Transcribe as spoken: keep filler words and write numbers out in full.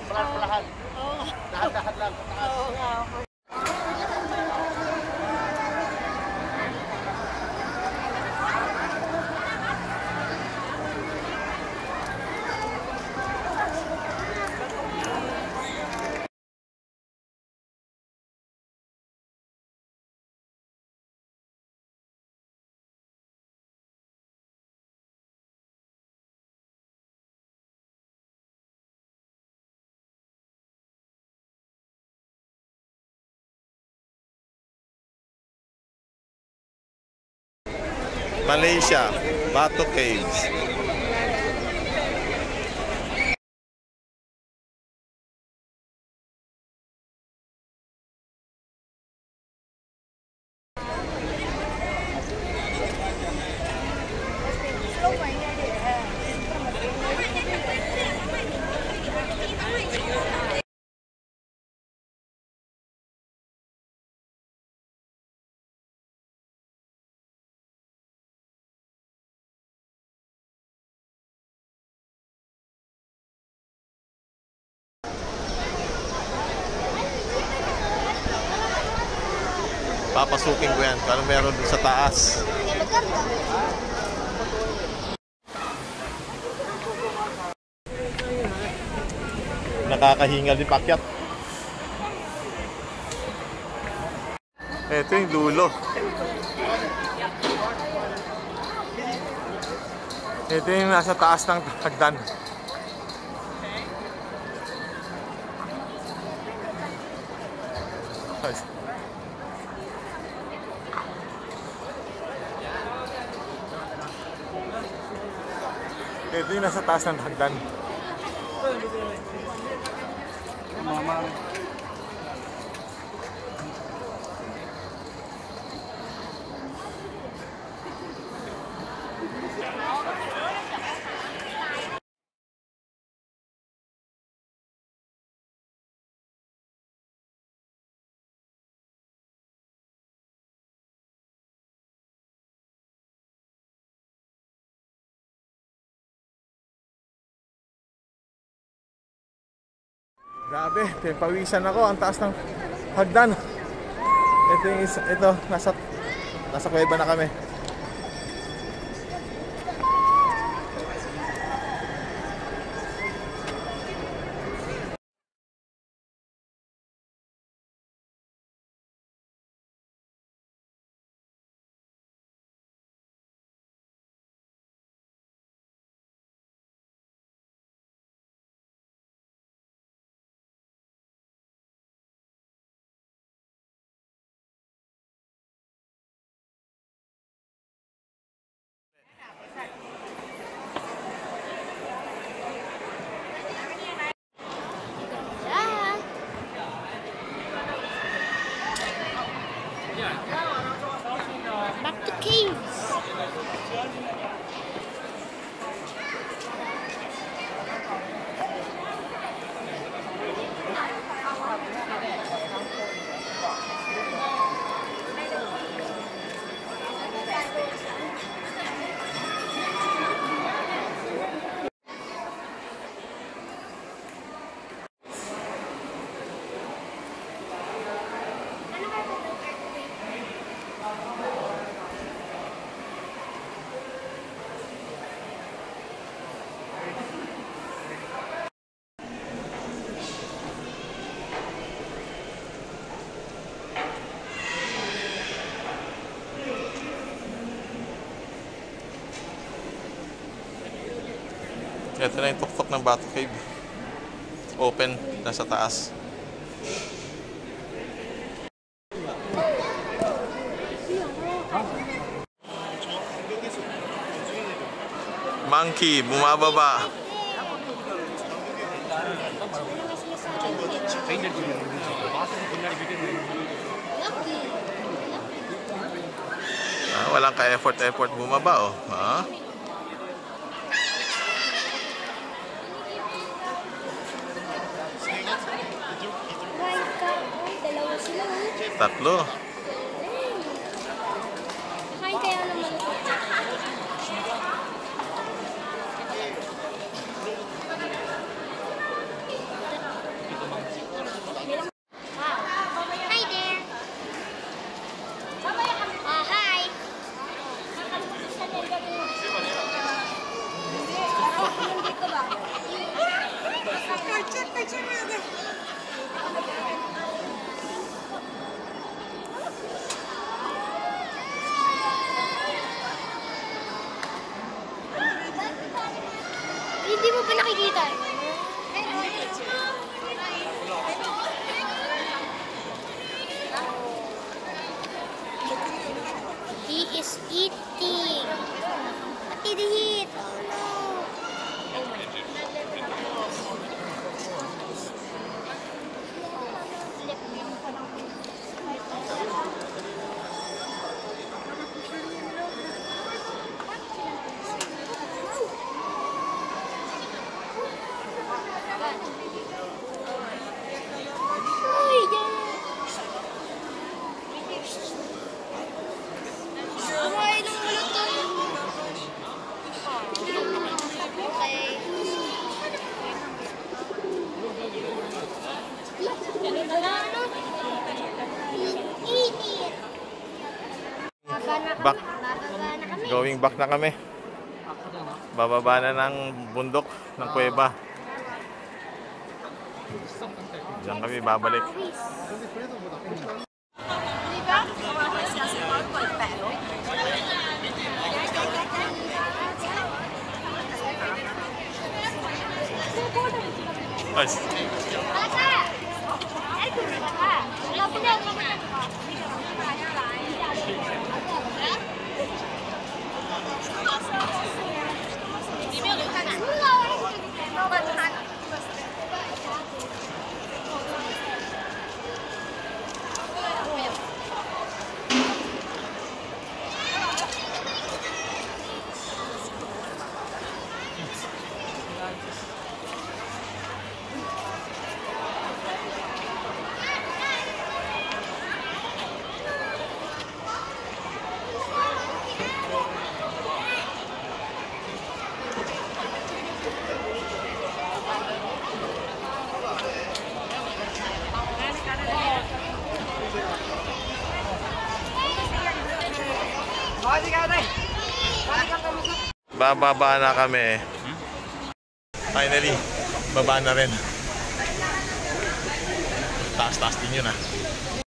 Pelan-pelan. Oo. Dahan-dahan lang. Oo nga. Malaysia, Batu Caves. Papasukin ko yan kung ano meron dun sa taas. Nakakahingal din pakyat. Ito yung dulo. Ito yung nasa taas ng hagdan. Ito yung nasa taas ng hagdan. Mama. Grabe, pawisan ako ang taas ng hagdan. Ito yung isa, ito nasa nasa kuweba na kami. Back to caves. Ito na yung tuktok ng Batu Cave. Open, nasa taas. Monkey, bumababa. Ah, walang ka-effort-effort bumaba, oh. Ha? Tatlo. Kain kaya naman. Dito ba? Picture, picture mo yun. Hindi mo pa nakikita. He is eating. What did he eat? Oh no. Oh my Back. Going back na kami. Bababa na ng bundok ng kuweba. Diyan kami babalik. Guys. Bababa na kami. Finally, baba na rin. Taas-taas din yun ah.